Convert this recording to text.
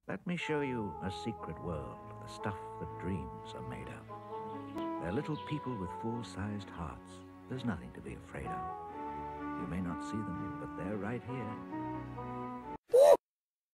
Let me show you a secret world, the stuff that dreams are made of. They're little people with full-sized hearts. There's nothing to be afraid of. You may not see them, but they're right here.